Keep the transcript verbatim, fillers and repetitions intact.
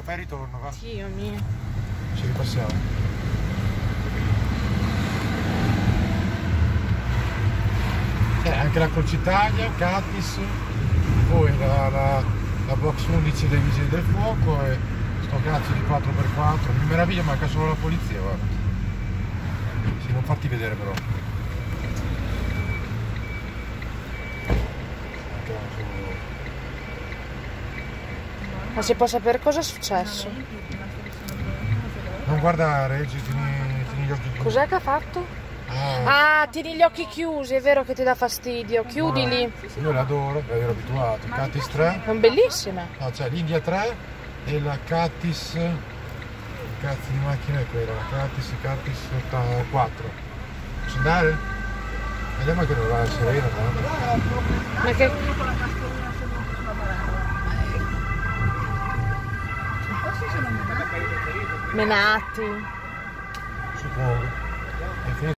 fai ritorno, va? Dio mio. Ci ripassiamo. Eh, anche la Croce Italia, Catis, poi la, la, la box undici dei Vigili del Fuoco e sto cazzo di quattro per quattro. Mi meraviglia, manca solo la polizia, guarda. Sì, non farti vedere però. Ma si può sapere cosa è successo? Non guardare, tieni, tieni gli occhi chiusi. Cos'è che ha fatto? Ah, Ah, tieni gli occhi chiusi, è vero che ti dà fastidio. Chiudili. io l'adoro, mi ero abituato. Catis tre. Sono bellissime. No, c'è l'India tre e la Catis. Che cazzo di macchina è quella? La Catis, Catis quattro. Posso andare? Vediamo che non va la sirena, no? Ma che... Menati. Si può